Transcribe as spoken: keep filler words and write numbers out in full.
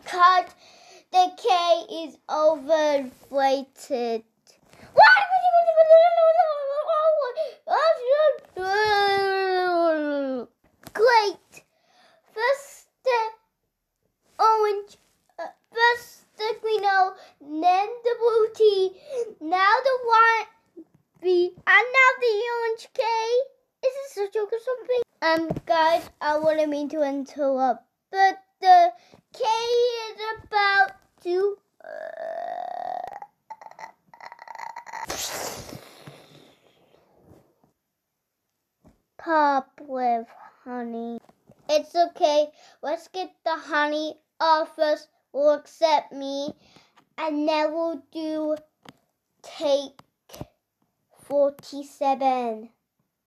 because the K is overrated. Great. First the orange, uh, first the green O, then the blue T, now the white B, and now the orange K. Is this a joke or something? Um, guys, I wouldn't mean to interrupt, but the K is about to uh, pop with honey. It's okay. Let's get the honey off us. Will accept me, and then we'll do take forty-seven.